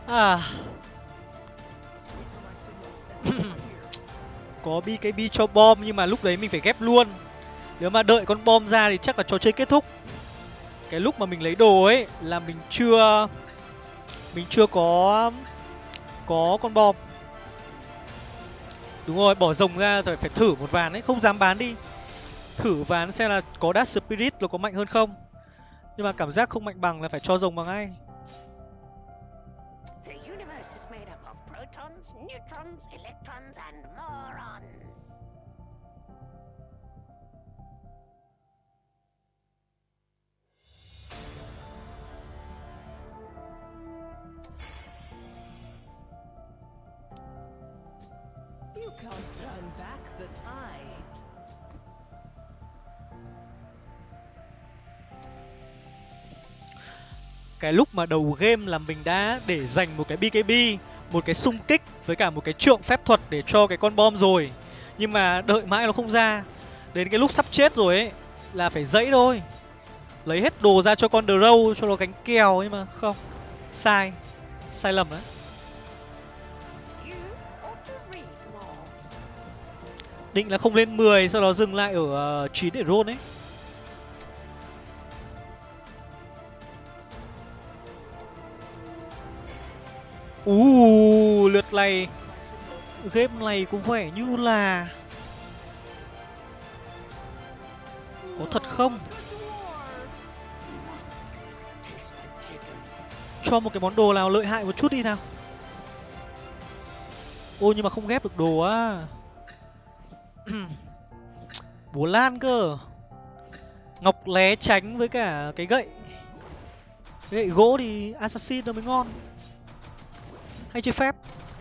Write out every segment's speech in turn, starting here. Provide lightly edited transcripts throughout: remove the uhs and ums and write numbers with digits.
À, có BKB cho bom nhưng mà lúc đấy mình phải ghép luôn. Nếu mà đợi con bom ra thì chắc là trò chơi kết thúc. Cái lúc mà mình lấy đồ ấy là mình chưa có con bom. Đúng rồi, bỏ rồng ra rồi phải thử một ván ấy, không dám bán đi. Thử ván xem là có Dark Spirit nó có mạnh hơn không. Nhưng mà cảm giác không mạnh bằng là phải cho rồng vào ngay. The universe is made up of protons, neutrons, electrons, and morons. You can't turn back the tide. Cái lúc mà đầu game là mình đã để dành một cái BKB, một cái xung kích với cả một cái trượng phép thuật để cho cái con bom rồi. Nhưng mà đợi mãi nó không ra. Đến cái lúc sắp chết rồi ấy là phải dãy thôi. Lấy hết đồ ra cho con Drow cho nó gánh kèo, nhưng mà không. Sai. Sai lầm đấy. You ought to read more. Định là không lên 10, sau đó dừng lại ở 9 để roll ấy. Lượt này game này có vẻ như là có thật không? Cho một cái món đồ nào lợi hại một chút đi nào. Ô nhưng mà không ghép được đồ á. Búa lan cơ. Ngọc lé tránh với cả cái gậy. Cái gậy gỗ thì assassin nó mới ngon. Hay chơi phép.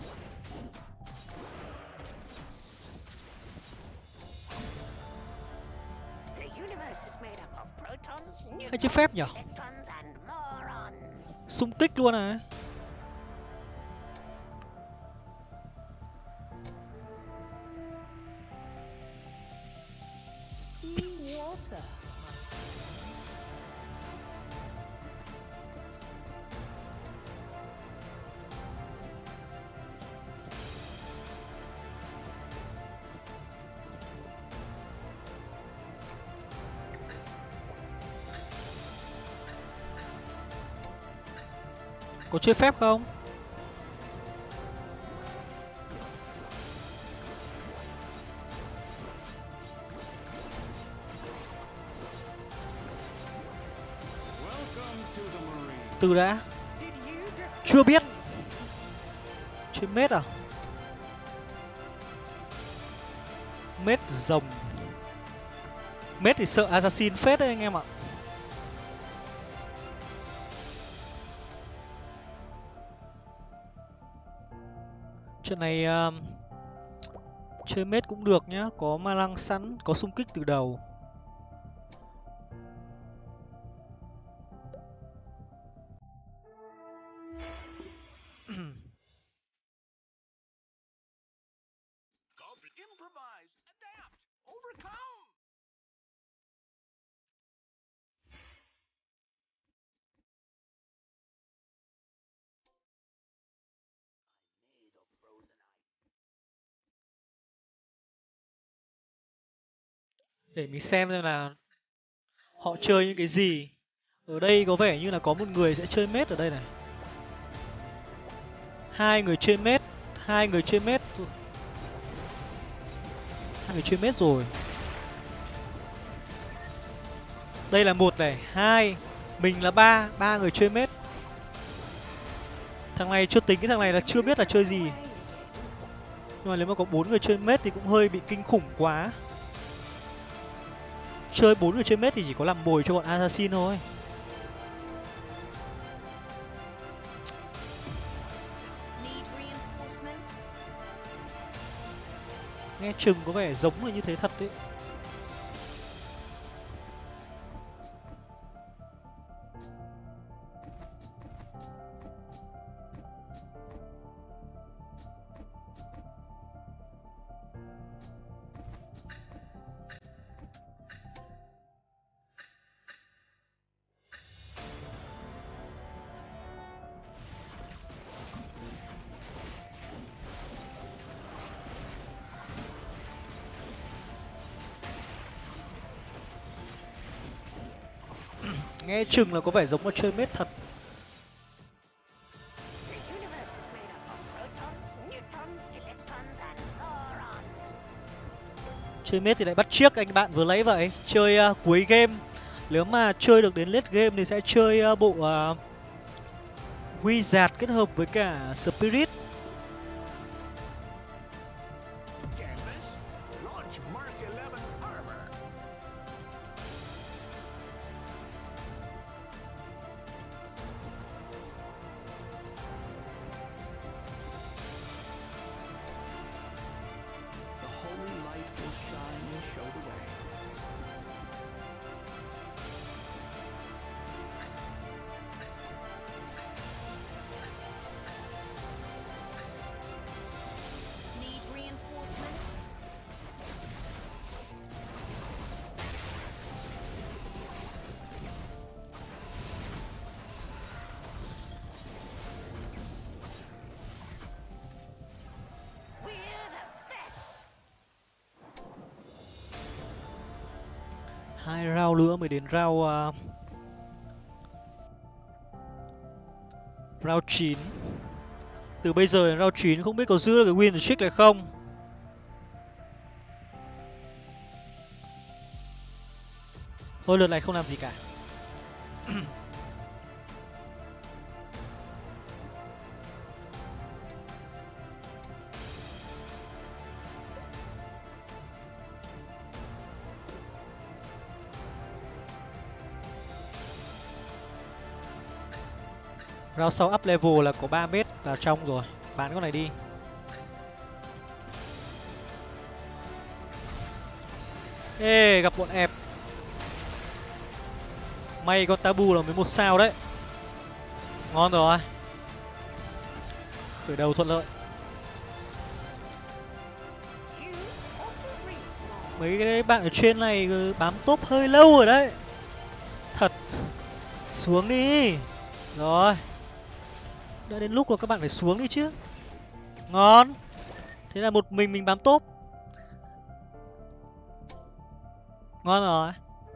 The universe is made up of protons, Hay chơi phép neutrons, nhỉ? electrons, and morons. Xung kích luôn à. Water. Có chơi phép không? Từ đã. Did you drift Chưa biết. Chơi mết à? Mết rồng. Mết thì sợ assassin phết đấy anh em ạ. Trận này chơi mết cũng được nhá, có ma lăng sẵn, có xung kích từ đầu. Improvise, adapt, overcome. Để mình xem là họ chơi những cái gì. Ở đây có vẻ như là có một người sẽ chơi mết ở đây này. Hai người chơi mết, hai người chơi mết, hai người chơi mết rồi. Đây là một này, hai, mình là ba, ba người chơi mết. Thằng này chưa tính, cái thằng này là chưa biết là chơi gì. Nhưng mà nếu mà có 4 người chơi mết thì cũng hơi bị kinh khủng quá. Chơi 4 người chơi mết thì chỉ có làm mồi cho bọn assassin thôi. need reinforcement? Nghe chừng có vẻ giống là như thế thật đấy. Nghe chừng là có vẻ giống một chơi mết thật. The universe is made up of protons, neutrons, electrons, and morons. Chơi mết thì lại bắt chiếc anh bạn vừa lấy vậy. Chơi cuối game. Nếu mà chơi được đến late game thì sẽ chơi bộ Wizard kết hợp với cả Spirit. Canvas, launch Mark 11 armor. The holy light will shine and show the way. Need reinforcements? We're the best. 2 round nữa mới đến round 9. Từ bây giờ đến round 9 không biết có giữ được cái win streak này không. Thôi lượt này không làm gì cả. Round sau up level là có 3 mét vào trong rồi. Bán con này đi. Ê, gặp bọn ẹp. May con tabu là 11 sao đấy. Ngon rồi. Khởi đầu thuận lợi. You ought to read more. Mấy cái bạn ở trên này bám top hơi lâu rồi đấy. Thật. Xuống đi. Rồi. Đã đến lúc rồi các bạn phải xuống đi chứ. Ngon. Thế là một mình bám top. Ngon rồi.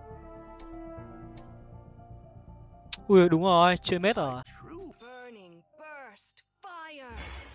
Ui đúng rồi, chơi mết rồi. True. Burning burst fire.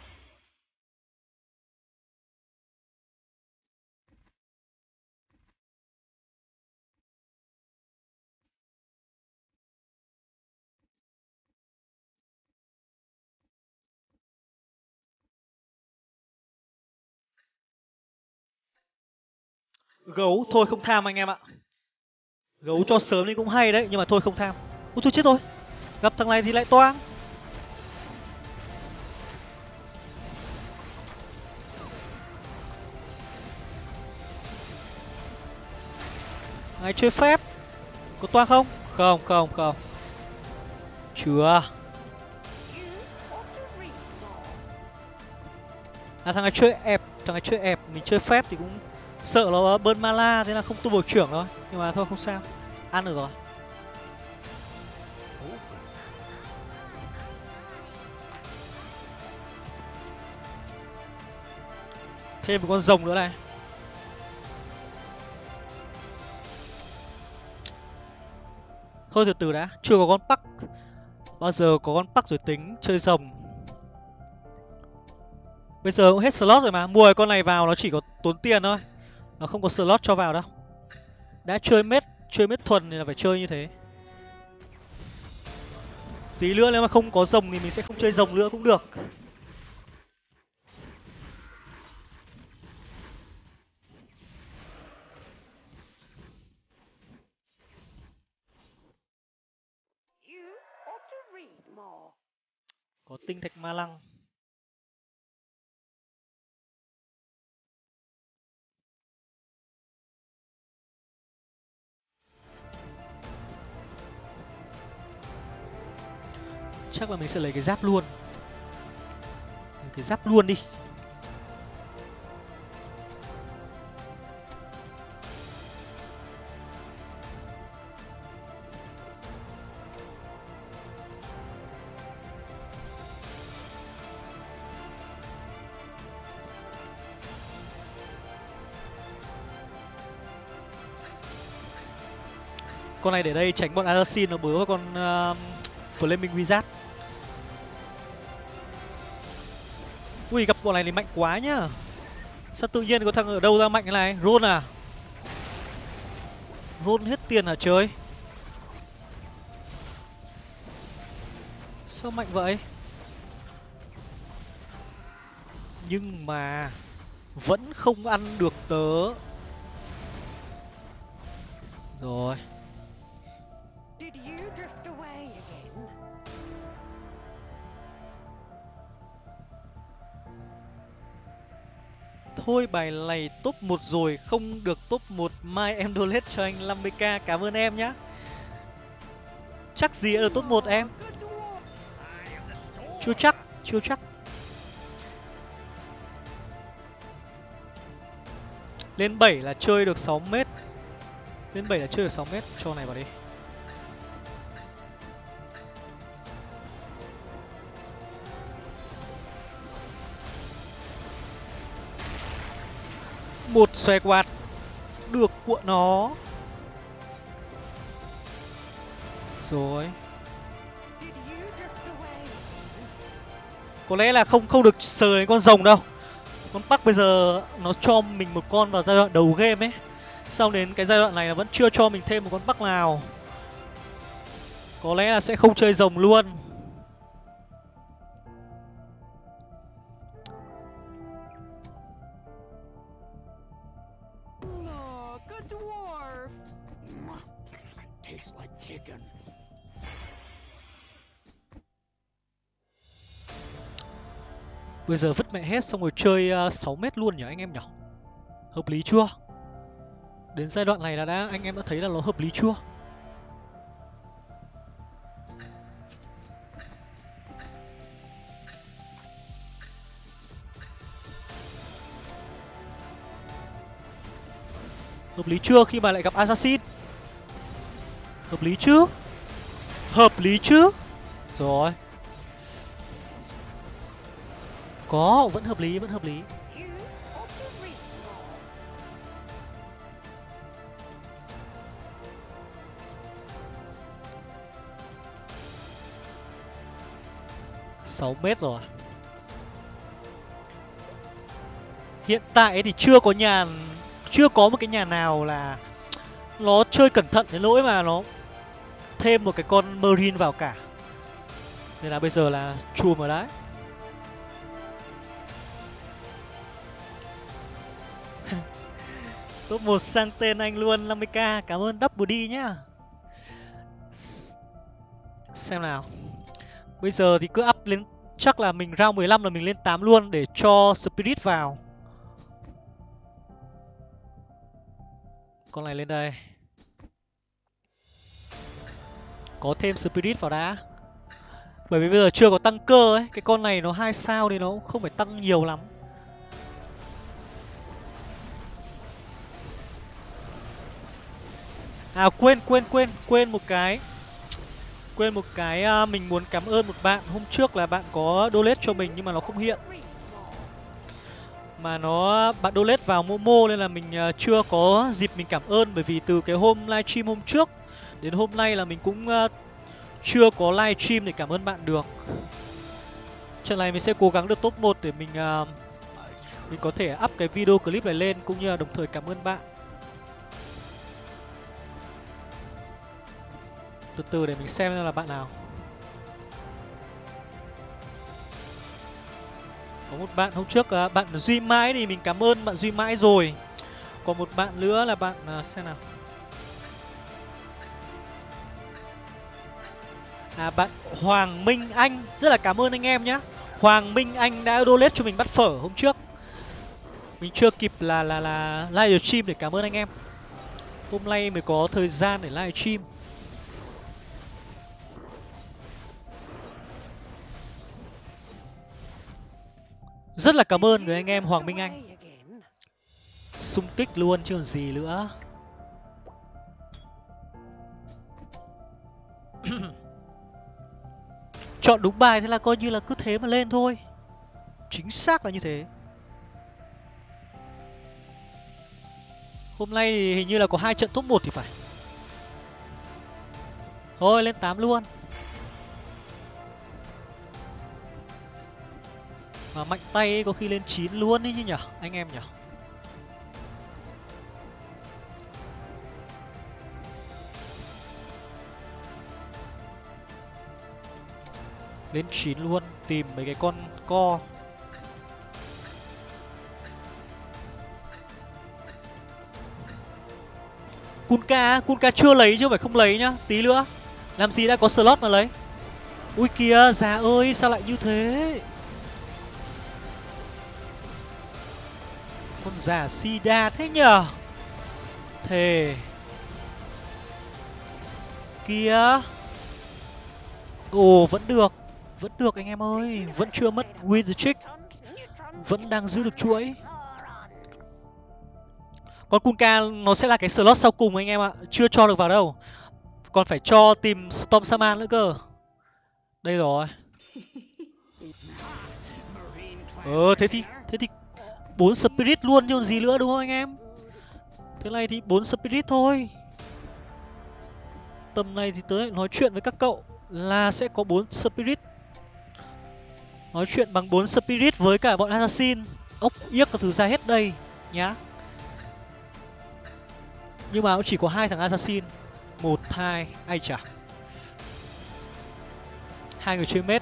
Gấu thôi không tham anh em ạ. Gấu cho sớm đi cũng hay đấy, nhưng mà thôi không tham. Ui thôi chết rồi. Gặp thằng này thì lại toang. Này chơi phép. Có toang không? Không, không, không. Chưa. You ought to read more. À thằng này chơi ẹp, mình chơi phép thì cũng sợ nó bơn mana thế là không tung bộ trưởng thôi. Nhưng mà thôi không sao. Ăn được rồi. Thêm một con rồng nữa này. Thôi từ từ đã, chưa có con Bắc. Bao giờ có con Bắc rồi tính chơi rồng. Bây giờ cũng hết slot rồi mà, mua cái con này vào nó chỉ có tốn tiền thôi. Nó không có slot cho vào đâu. Đã chơi mết thuần thì là phải chơi như thế. Tí nữa nếu mà không có rồng thì mình sẽ không chơi rồng nữa cũng được. You ought to read more. Có tinh thạch ma lăng. Chắc là mình sẽ lấy cái giáp luôn. Lấy cái giáp luôn đi. Con này để đây tránh bọn Assassin nó bớ vào con Flaming Wizard. Ui, gặp bọn này thì mạnh quá nhá. Sao tự nhiên có thằng ở đâu ra mạnh cái này? Roll à? Roll hết tiền hả trời? Sao mạnh vậy? Nhưng mà vẫn không ăn được tớ. Rồi. Did you drift away again? Thôi bài này top 1 rồi, không được top 1. Mai em donate cho anh 50k, cảm ơn em nhá. Chắc gì ở top 1 em? Chưa chắc, chưa chắc. Lên 7 là chơi được 6 mét. Lên 7 là chơi được 6 mét, cho này vào đi. Một xòe quạt được của nó. Rồi. Did you drift away? Có lẽ là không được sờ đến con rồng đâu. Con Bắc bây giờ nó cho mình một con vào giai đoạn đầu game ấy. Sau đến cái giai đoạn này là vẫn chưa cho mình thêm một con Bắc nào. Có lẽ là sẽ không chơi rồng luôn. Look, a dwarf. Tastes like chicken. Bây giờ vứt mẹ hết xong rồi chơi 6 mét luôn nhỉ anh em nhỉ? Hợp lý chưa? Đến giai đoạn này là anh em đã thấy là nó hợp lý chưa? Hợp lý chưa khi mà lại gặp Assassin? Hợp lý chứ? Hợp lý chứ? Rồi. Có, vẫn hợp lý, vẫn hợp lý. You ought to read more. 6 mét rồi. Hiện tại thì chưa có một cái nhà nào là nó chơi cẩn thận đến nỗi mà nó thêm một cái con Marine vào cả. Nên là bây giờ là chùm ở đấy. Top 1 sang tên anh luôn 50k, cảm ơn Double D nhá. Xem nào. Bây giờ thì cứ up lên, chắc là mình round 15 là mình lên 8 luôn để cho Spirit vào. Con này lên đây. Có thêm Spirit vào đã. Bởi vì bây giờ chưa có tăng cơ ấy, cái con này nó 2 sao thì nó cũng không phải tăng nhiều lắm. À quên một cái. Quên một cái, mình muốn cảm ơn một bạn. Hôm trước là bạn có donate cho mình nhưng mà nó không hiện. Mà bạn donate vào Momo nên là mình chưa có dịp mình cảm ơn. Bởi vì từ cái hôm livestream hôm trước đến hôm nay là mình cũng chưa có livestream để cảm ơn bạn được. Trận này mình sẽ cố gắng được top 1 để mình có thể up cái video clip này lên, cũng như là đồng thời cảm ơn bạn. Từ từ để mình xem là bạn nào. Có một bạn hôm trước, bạn Duy Mãi thì mình cảm ơn bạn Duy Mãi rồi. Còn một bạn nữa là bạn xem nào. Bạn Hoàng Minh Anh, rất là cảm ơn anh em nhé. Hoàng Minh Anh đã donate cho mình bát phở hôm trước. Mình chưa kịp là live stream để cảm ơn anh em. Hôm nay mới có thời gian để live stream. Rất là cảm ơn người anh em Hoàng Minh Anh. Xung kích luôn chứ còn gì nữa. Chọn đúng bài thế là coi như là cứ thế mà lên thôi. Chính xác là như thế. Hôm nay thì hình như là có 2 trận top 1 thì phải. Thôi lên 8 luôn. Mà mạnh tay ấy, có khi lên 9 luôn ấy chứ nhở, anh em nhở. Lên 9 luôn, tìm mấy cái con co. Kunka chưa lấy chứ không phải không lấy nhá, tí nữa. Làm gì đã có slot mà lấy. Ui kìa, già ơi, sao lại như thế? Con già Sida thế nhở? Thề. Kìa. Ồ, vẫn được anh em ơi, vẫn chưa mất win the trick. Vẫn đang giữ được chuỗi. Con Kunka nó sẽ là cái slot sau cùng anh em ạ, chưa cho được vào đâu. Còn phải cho tìm Storm Shaman nữa cơ. Đây rồi. Thế thì 4 Spirit luôn chứ còn gì nữa đúng không anh em? Thế này thì 4 Spirit thôi. Tầm này thì tớ lại nói chuyện với các cậu là sẽ có 4 Spirit. Nói chuyện bằng 4 Spirit với cả bọn Assassin. Ốc yếc các thứ ra hết đây nhá. Nhưng mà cũng chỉ có 2 thằng Assassin. 1, 2, ai chả. 2 người chơi mết.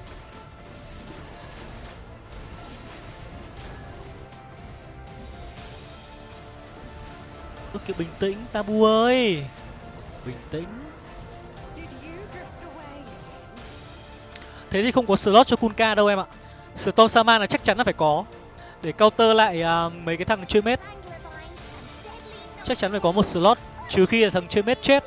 Ơ kìa, bình tĩnh Tabu ơi. Bình tĩnh. Thế thì không có slot cho Kunka đâu em ạ. Storm Shaman là chắc chắn là phải có. Để counter lại mấy cái thằng chơi mết. Chắc chắn phải có một slot. Trừ khi là thằng chơi mết chết.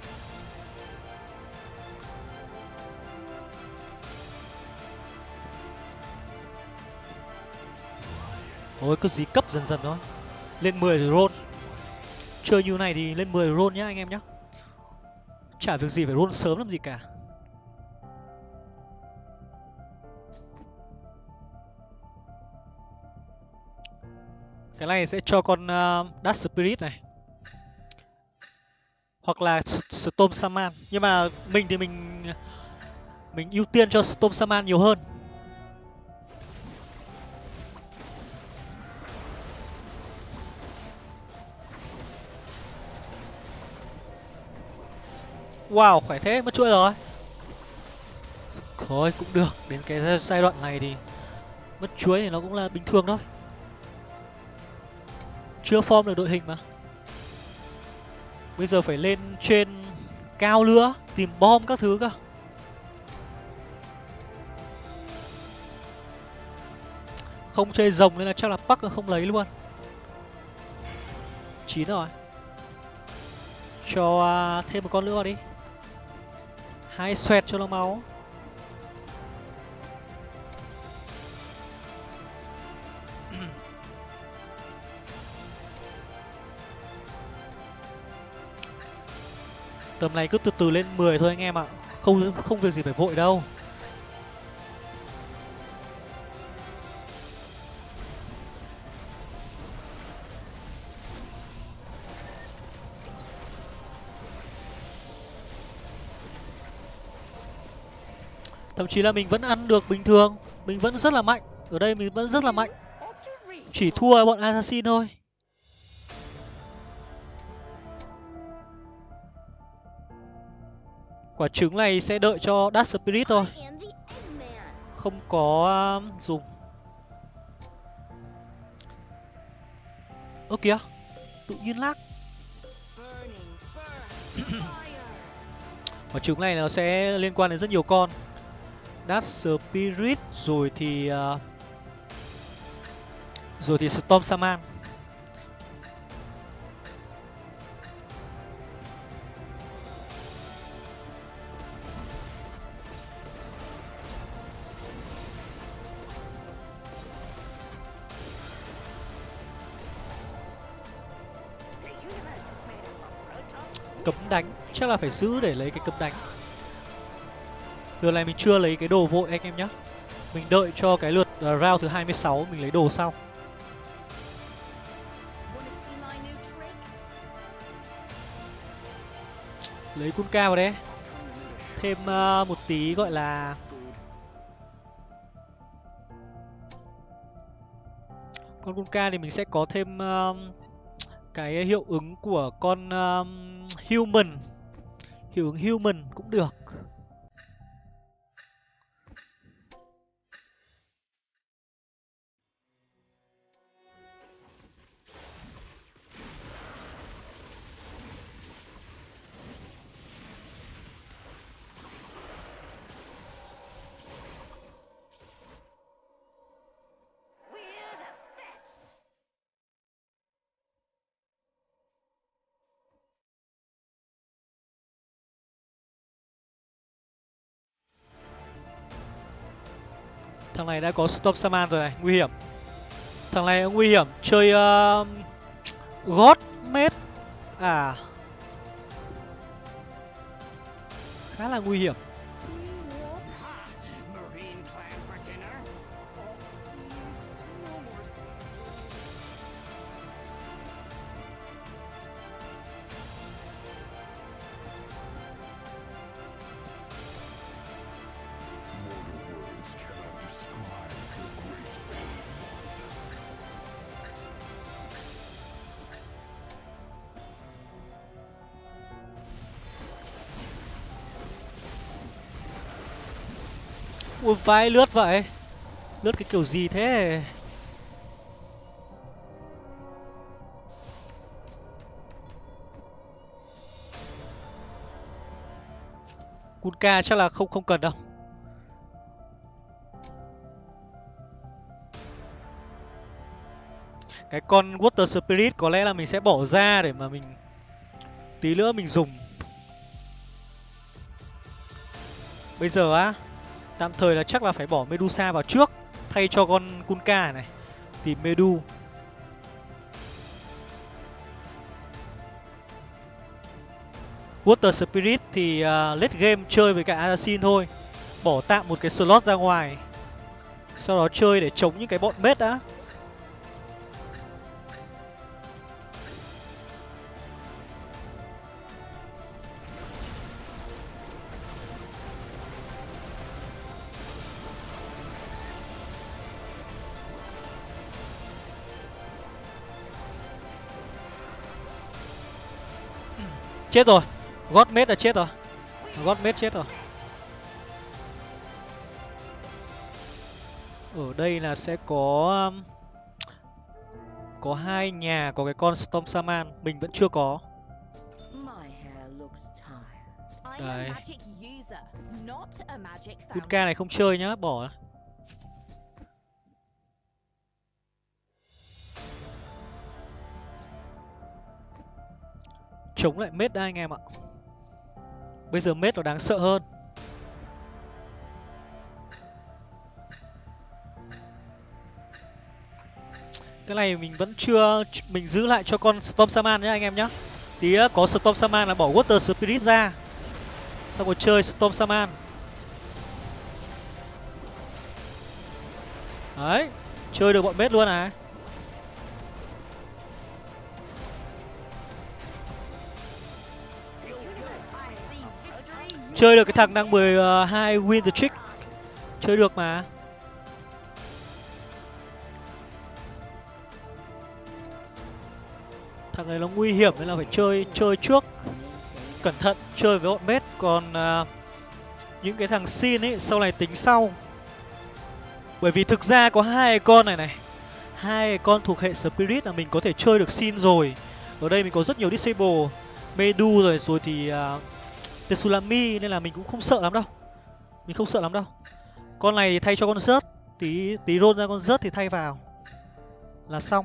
Ôi cứ dí cấp dần dần thôi. Lên 10 rồi roll. Chơi như này thì lên 10 rồi roll nhá anh em nhá. Chả việc gì phải roll sớm làm gì cả. Cái này sẽ cho con Dark Spirit này. Hoặc là Storm Shaman. Nhưng mà mình thì mình ưu tiên cho Storm Shaman nhiều hơn. Wow, khỏe thế, mất chuỗi rồi. Thôi cũng được, đến cái giai đoạn này thì mất chuỗi thì nó cũng là bình thường thôi. Chưa form được đội hình mà. Bây giờ phải lên trên cao nữa, tìm bom các thứ cơ. Không chơi rồng nên là chắc là Park không lấy luôn. 9 rồi. Cho thêm một con nữa vào đi. 2 xoẹt cho nó máu. Tầm này cứ từ từ lên 10 thôi anh em ạ. Không việc gì phải vội đâu. Thậm chí là mình vẫn ăn được bình thường. Mình vẫn rất là mạnh. Ở đây mình vẫn rất là mạnh. Chỉ thua bọn Assassin thôi. Quả trứng này sẽ đợi cho Dark Spirit thôi. Không có dùng. Ơ kìa, tự nhiên lag. Quả trứng này nó sẽ liên quan đến rất nhiều con. Dark Spirit rồi thì Storm Shaman. Cấm đánh, chắc là phải giữ để lấy cái cấm đánh. Lượt này mình chưa lấy cái đồ vội anh em nhé. Mình đợi cho cái lượt round thứ 26 mình lấy đồ sau. Lấy Kunka vào đấy. thêm một tí gọi là con Kunkka thì mình sẽ có thêm cái hiệu ứng của con human, hiệu ứng human cũng được. Thằng này đã có Storm Shaman rồi này, nguy hiểm. Thằng này nguy hiểm, chơi God Mage à, khá là nguy hiểm. Marine plan for dinner? Ui vãi, lướt vậy, lướt cái kiểu gì thế? Kunkka chắc là không cần đâu. Cái con Water Spirit có lẽ là mình sẽ bỏ ra để mà mình tí nữa mình dùng. Bây giờ á, tạm thời là chắc là phải bỏ Medusa vào trước thay cho con Kunkka này. Tìm Medu. Water Spirit thì late game chơi với cả Assassin thôi. Bỏ tạm một cái slot ra ngoài. Sau đó chơi để chống những cái bọn mết đã. Chết rồi. Godmate là chết rồi. Godmate chết rồi. Ở đây là sẽ có hai nhà có cái con Storm Shaman, mình vẫn chưa có. My hair looks tired. I'm a Đây. magic user, not a magic fountain. Kunkka này không chơi nhá, bỏ. Chống lại mết đã anh em ạ. Bây giờ mết nó đáng sợ hơn. Cái này mình vẫn chưa, mình giữ lại cho con Storm Shaman nhá anh em nhá. Tí có Storm Shaman là bỏ Water Spirit ra, xong rồi chơi Storm Shaman. Đấy, chơi được bọn mết luôn à. Chơi được cái thằng đang 12 win the trick. Chơi được mà. Thằng này nó nguy hiểm nên là phải chơi trước. Cẩn thận chơi với bọn mết. Còn những cái thằng xin ấy sau này tính sau. Bởi vì thực ra có hai con này. Hai con thuộc hệ Spirit là mình có thể chơi được xin rồi. Ở đây mình có rất nhiều disable, Medu rồi thì Tsunami, nên là mình cũng không sợ lắm đâu. Mình không sợ lắm đâu. Con này thay cho con rớt, tí roll ra con rớt thì thay vào là xong.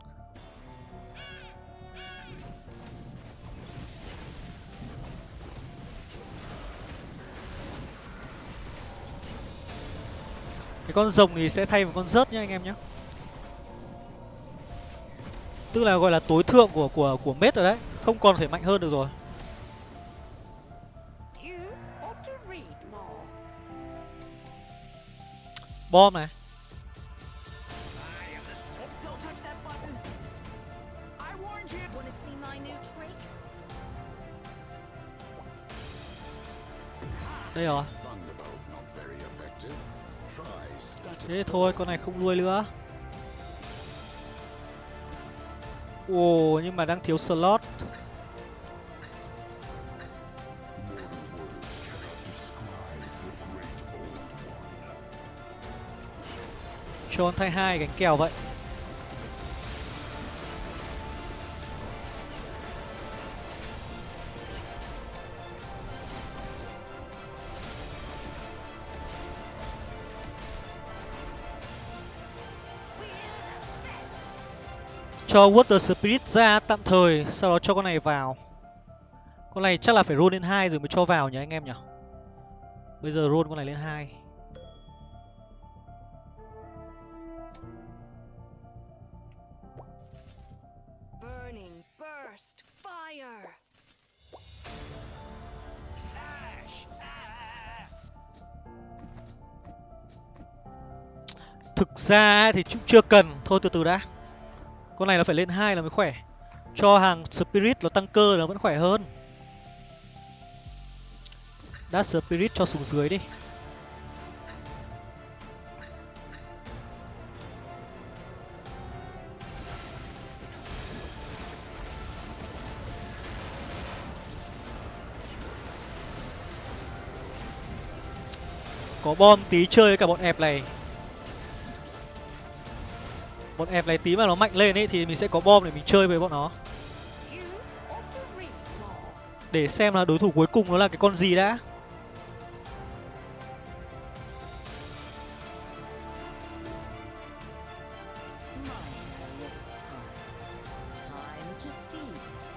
Cái con rồng thì sẽ thay vào con rớt nhá anh em nhé. Tức là gọi là tối thượng của mết rồi đấy, không còn thể mạnh hơn được rồi. You ought to read more. Bom này. Don't touch that button! I warned you! Wanna see my new trick? Đây rồi. Thế thôi, con này không nuôi nữa. Ồ, nhưng mà đang thiếu slot. Cho con thay 2 cánh kèo vậy. Cho Water Spirit ra tạm thời, sau đó cho con này vào. Con này chắc là phải roll lên 2 rồi mới cho vào nhỉ anh em nhỉ. Bây giờ roll con này lên 2. Burning burst fire. Thực ra thì cũng chưa cần, thôi từ từ đã. Con này nó phải lên 2 là mới khỏe. Cho hàng Spirit nó tăng cơ nó vẫn khỏe hơn. Dash Spirit cho xuống dưới đi. Có bom tí chơi với cả bọn ẹp này. Bọn ẹp này tí mà nó mạnh lên ấy thì mình sẽ có bom để mình chơi với bọn nó. You ought to read more. Để xem là đối thủ cuối cùng nó là cái con gì đã. Finally, it's time. Time to feed.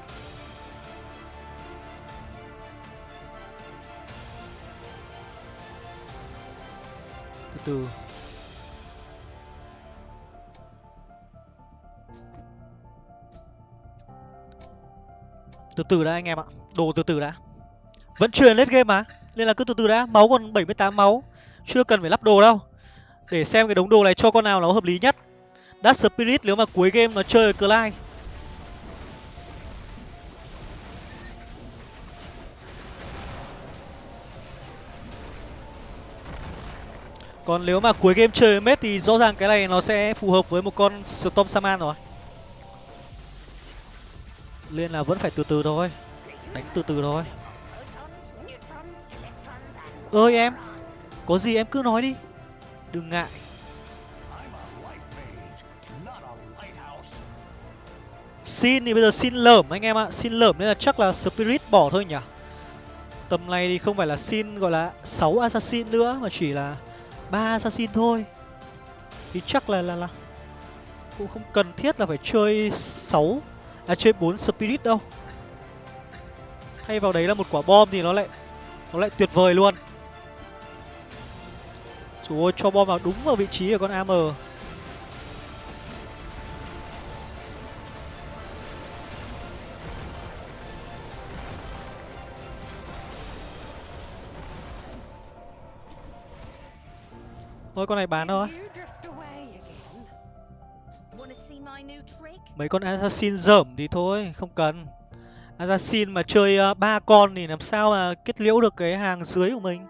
Từ từ. Từ từ đã anh em ạ. Đồ từ từ đã. Vẫn chưa late game mà. Nên là cứ từ từ đã. Máu còn 78 máu. Chưa cần phải lắp đồ đâu. Để xem cái đống đồ này cho con nào nó hợp lý nhất. Dash Spirit nếu mà cuối game nó chơi Clyde. Còn nếu mà cuối game chơi mết thì rõ ràng cái này nó sẽ phù hợp với một con Storm Shaman rồi. Nên là vẫn phải từ từ thôi. Đánh từ từ thôi. Protons, neutrons, electrons, and Ơi em, có gì em cứ nói đi. Đừng ngại. Xin thì bây giờ xin lởm anh em ạ. Xin lởm nên là chắc là Spirit bỏ thôi nhỉ. Tầm này thì không phải là xin gọi là 6 Assassin nữa mà chỉ là 3 Assassin thôi. Thì chắc là cũng không cần thiết là phải chơi 6 chơi 4 Spirit đâu. Thay vào đấy là một quả bom thì nó lại tuyệt vời luôn. Trời ơi, cho bom vào đúng vào vị trí của con AM. Thôi con này bán thôi. you drift away again. Wanna see my new trick? Mấy con Assassin dởm thì thôi, không cần. Assassin mà chơi 3 con thì làm sao mà kết liễu được cái hàng dưới của mình.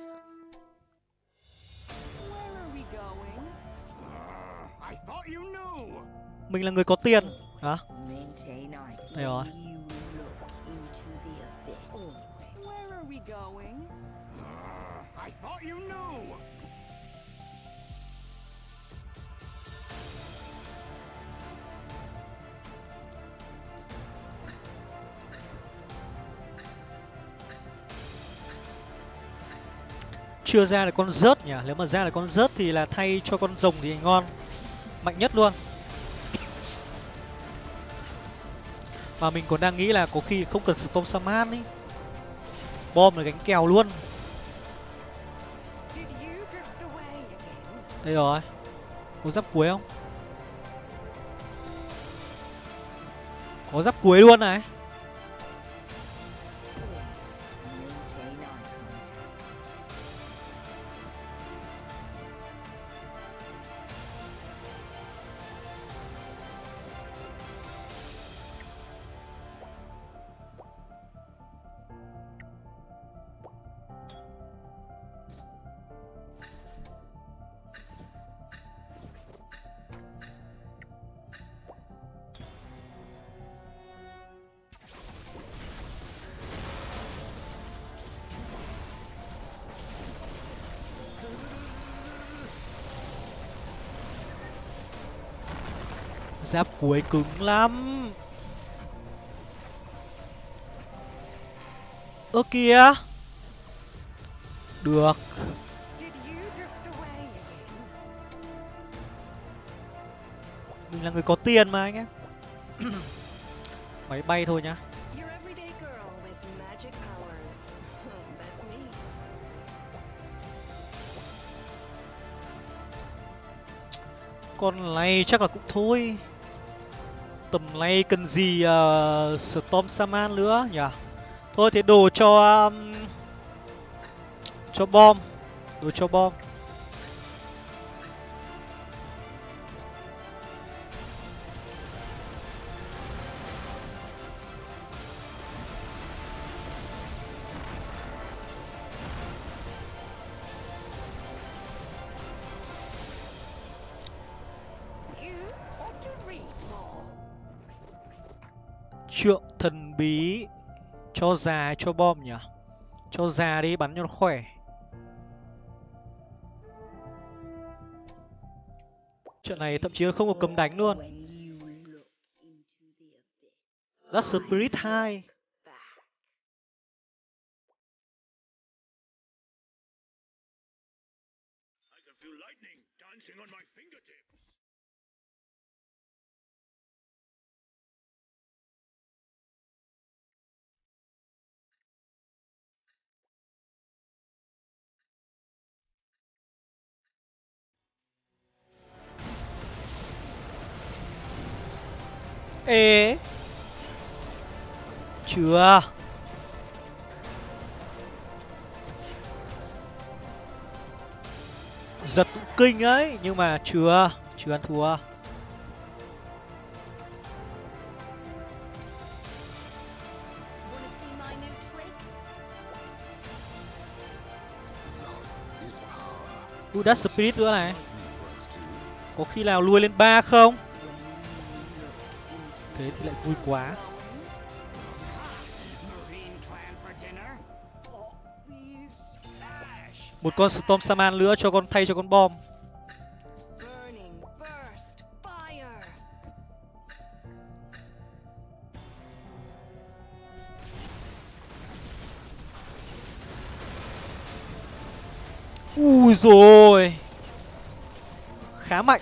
Where are we going? I thought you knew. Mình là người có tiền. Hả? Maintain eye. Đây rồi. You look into the abyss. Where are we going? I thought you knew. Chưa ra được con rớt nhỉ. Nếu mà ra được con rớt thì là thay cho con rồng thì ngon. Mạnh nhất luôn. Và mình còn đang nghĩ là có khi không cần Storm Shaman ý. Bom là gánh kèo luôn. Did you drift away again? Đây rồi. Có giáp cuối không? Có giáp cuối luôn này. Maintain eye contact. Giáp cuối cứng lắm. Ơ kìa. Được. Did you drift away again? Mình là người có tiền mà anh em. Máy bay thôi nhá. Your everyday girl with magic powers. That's me. Con này chắc là cũng thôi. Tầm này cần gì Storm Shaman nữa nhỉ? Thôi thế đồ cho bom. Đồ cho bom. You ought to read more. Trượng thần bí. Cho già hay cho bom nhỉ? Cho già đi, bắn cho nó khỏe. Trận này thậm chí không có cấm đánh luôn. That's Spirit 2. I can feel lightning dancing on my fingertips. Ê. Chưa. Giật cũng kinh ấy, nhưng mà chưa ăn thua. Wanna see my new trick? That's Spirit nữa này. Có khi nào lui lên 3 không? Thế thì lại vui quá. Marine clan for dinner? Một con Storm Shaman nữa cho con thay cho con bom. Burning burst fire. Ui rồi. Khá mạnh.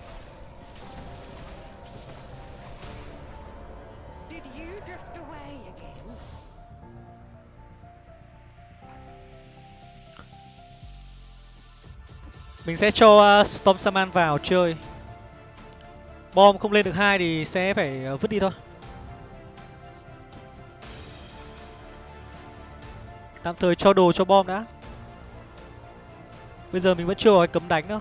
Did you drift away again? Mình sẽ cho Storm Shaman vào chơi. Bom không lên được 2 thì sẽ phải vứt đi thôi. Tạm thời cho đồ cho bom đã. Bây giờ mình vẫn chưa có cái cấm đánh đâu.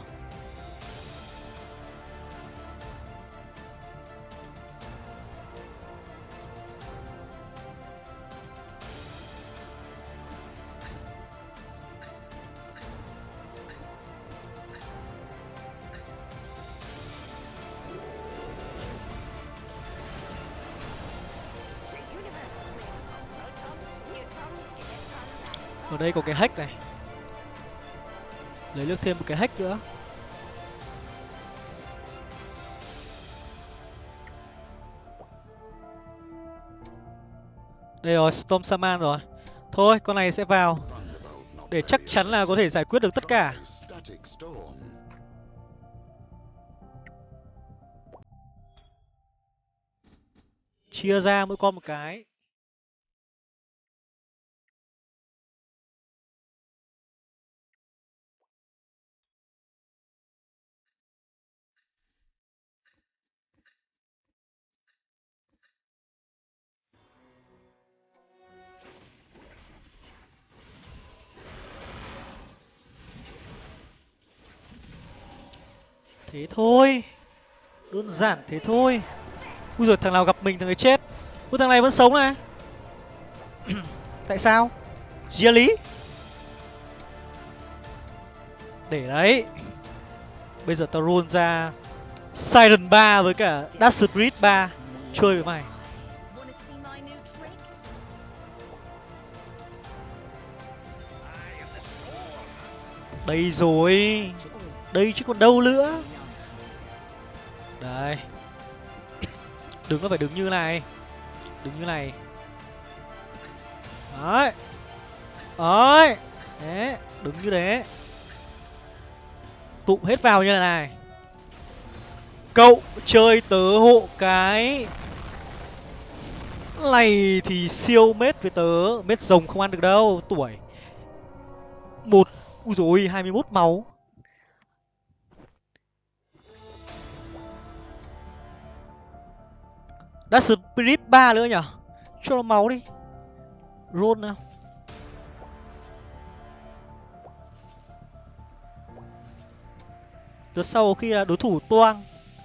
The universe is made up of protons, neutrons, electrons, and Ở đây có cái hack này. Lấy được thêm một cái hack nữa. Đây rồi, Storm Shaman rồi. Thôi, con này sẽ vào để chắc chắn là có thể giải quyết được tất cả. Chia ra mỗi con một cái. Thế thôi. Đơn giản thế thôi. Ui giời, thằng nào gặp mình thằng ấy chết. Ui, thằng này vẫn sống này. Tại sao? Gia lý. Để đấy. Bây giờ tao roll ra Siren 3 với cả Dark Spirit 3. Chơi với mày. Wanna see my new trick? Đây rồi. Đây chứ còn đâu nữa. Đây. Đứng nó phải đứng như này. Đứng như này. Đấy. Đấy. Đấy, đứng như thế. Tụm hết vào như này. Cậu chơi tớ hộ cái này thì siêu mết với tớ. Mết rồng không ăn được đâu. Tuổi một. Ui dồi, 21 máu. Đã Spirit 3 nữa nhở. Cho nó máu đi. Roll nào. Từ sau khi là đối thủ toang.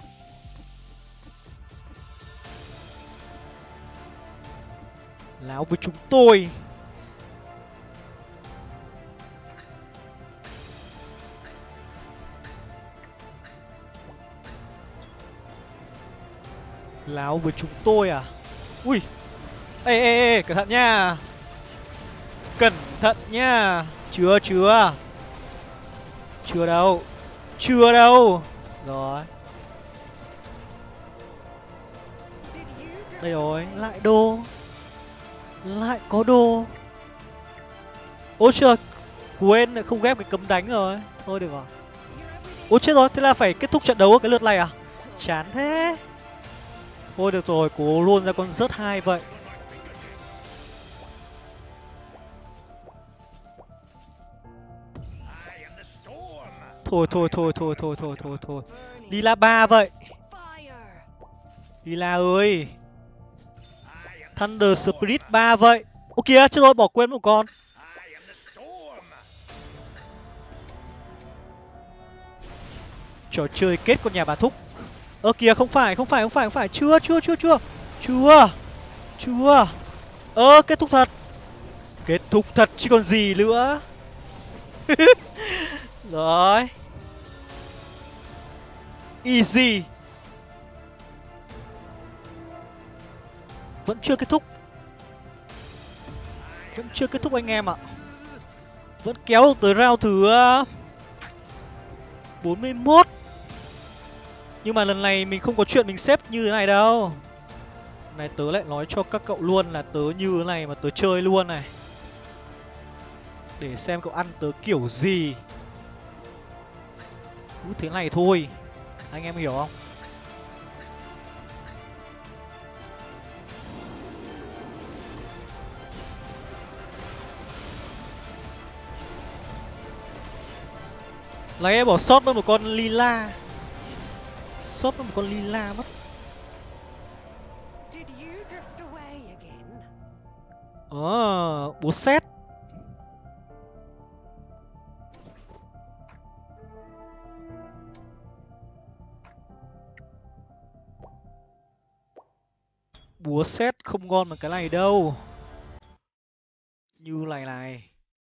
Láo với chúng tôi. Láo với chúng tôi à? Ui. Ê, cẩn thận nha. Cẩn thận nha. Chưa đâu. Chưa đâu. Rồi. Đây rồi, lại đô. Lại có đô. Ôi trời, quên lại không ghép cái cấm đánh rồi. Thôi được rồi. Ôi chết rồi, thế là phải kết thúc trận đấu ở cái lượt này à? Chán thế. Thôi được rồi, cố luôn ra con rớt 2 vậy. Thôi. Lila 3 vậy. Lila ơi. Thunder Spirit 3 vậy. Ô kìa, chết rồi, bỏ quên một con. Trò chơi kết con nhà bà Thúc. Ơ kìa, không phải. Chưa. Kết thúc thật. Kết thúc thật chứ còn gì nữa. Rồi. Easy. Vẫn chưa kết thúc anh em ạ. Vẫn kéo được tới round thứ 41. Nhưng mà lần này mình không có chuyện mình xếp như thế này đâu. Này tớ lại nói cho các cậu luôn là tớ như thế này mà tớ chơi luôn này. Để xem cậu ăn tớ kiểu gì. Cứ thế này thôi. Anh em hiểu không? Lấy em bỏ sót mất một con lila. Sót mất một con lila mất. Búa sét. Búa sét không ngon bằng cái này đâu. Như này.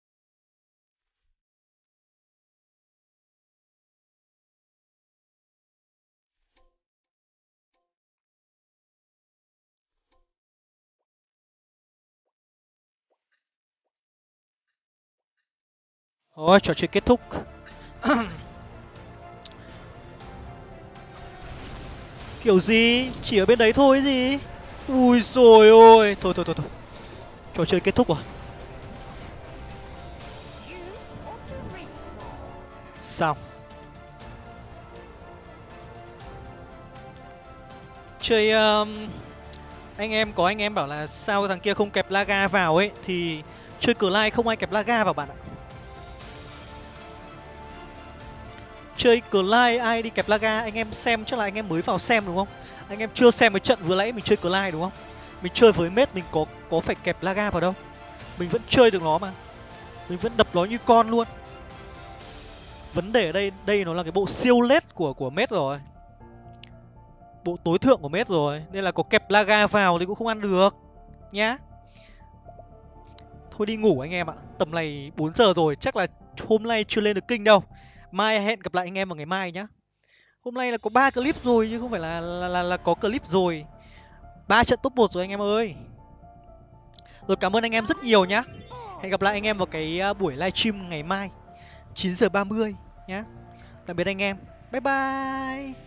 Ôi, trò chơi kết thúc. Kiểu gì? Chỉ ở bên đấy thôi gì? Ui rồi ôi. Thôi. Trò chơi kết thúc rồi. Xong. Chơi anh em bảo là sao thằng kia không kẹp Laga vào ấy thì chơi Clyde không ai kẹp Laga vào bạn ạ. Chơi Clyde ai đi kẹp Laga, anh em xem chắc là anh em mới vào xem đúng không? Anh em chưa xem cái trận vừa nãy mình chơi Clyde đúng không? Mình chơi với mết mình có phải kẹp Laga vào đâu. Mình vẫn chơi được nó mà. Mình vẫn đập nó như con luôn. Vấn đề ở đây nó là cái bộ siêu lết của mết rồi. Bộ tối thượng của mết rồi. Nên là có kẹp Laga vào thì cũng không ăn được. Nhá. Thôi đi ngủ anh em ạ. Tầm này 4 giờ rồi. Chắc là hôm nay chưa lên được kinh đâu. Mai hẹn gặp lại anh em vào ngày mai nhá. Hôm nay là có 3 clip rồi chứ không phải là có clip rồi. 3 trận top 1 rồi anh em ơi. Rồi cảm ơn anh em rất nhiều nhá. Hẹn gặp lại anh em vào cái buổi livestream ngày mai 9 giờ 30 nhá. Tạm biệt anh em. Bye bye.